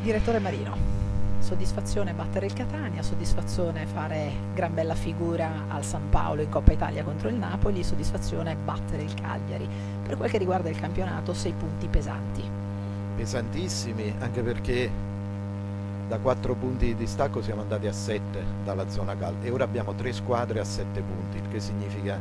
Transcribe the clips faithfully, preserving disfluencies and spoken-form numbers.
Direttore Marino, soddisfazione battere il Catania, soddisfazione fare gran bella figura al San Paolo in Coppa Italia contro il Napoli, soddisfazione battere il Cagliari. Per quel che riguarda il campionato, sei punti pesanti. Pesantissimi, anche perché da quattro punti di distacco siamo andati a sette dalla zona calda e ora abbiamo tre squadre a sette punti, il che significa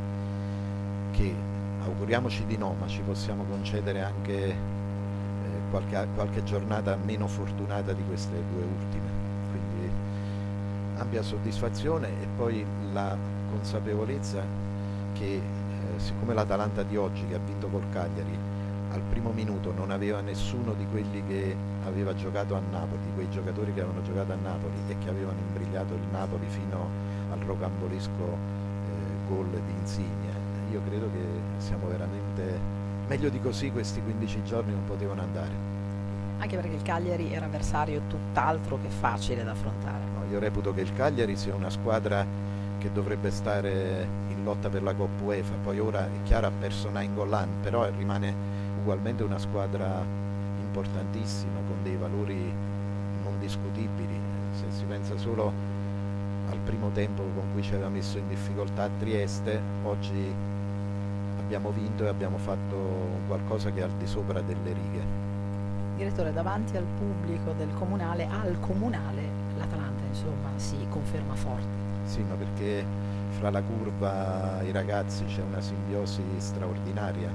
che auguriamoci di no, ma ci possiamo concedere anche eh, qualche, qualche giornata meno fortunata di queste due ultime. Quindi ampia soddisfazione e poi la consapevolezza che eh, siccome l'Atalanta di oggi, che ha vinto col Cagliari, al primo minuto non aveva nessuno di quelli che aveva giocato a Napoli, di quei giocatori che avevano giocato a Napoli e che avevano imbrigliato il Napoli fino al rocambolesco eh, gol di Insigne. Io credo che siamo veramente meglio di così, questi quindici giorni non potevano andare. Anche perché il Cagliari era avversario tutt'altro che facile da affrontare. No, io reputo che il Cagliari sia una squadra che dovrebbe stare in lotta per la Coppa UEFA, poi ora è chiaro ha perso Nainggolan, però rimane ugualmente una squadra importantissima con dei valori non discutibili. Se si pensa solo al primo tempo con cui ci aveva messo in difficoltà a Trieste, oggi abbiamo vinto e abbiamo fatto qualcosa che è al di sopra delle righe. Direttore, davanti al pubblico del comunale, al comunale, l'Atalanta insomma si conferma forte. Sì, ma perché fra la curva e i ragazzi c'è una simbiosi straordinaria.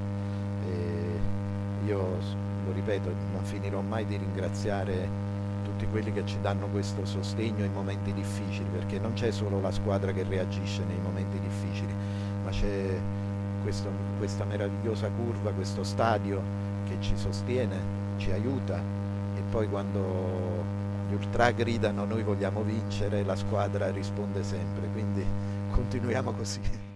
E io lo ripeto, non finirò mai di ringraziare tutti quelli che ci danno questo sostegno in momenti difficili, perché non c'è solo la squadra che reagisce nei momenti difficili, ma c'è questo, questa meravigliosa curva, questo stadio che ci sostiene, ci aiuta, e poi quando gli ultra gridano noi vogliamo vincere, la squadra risponde sempre, quindi continuiamo così.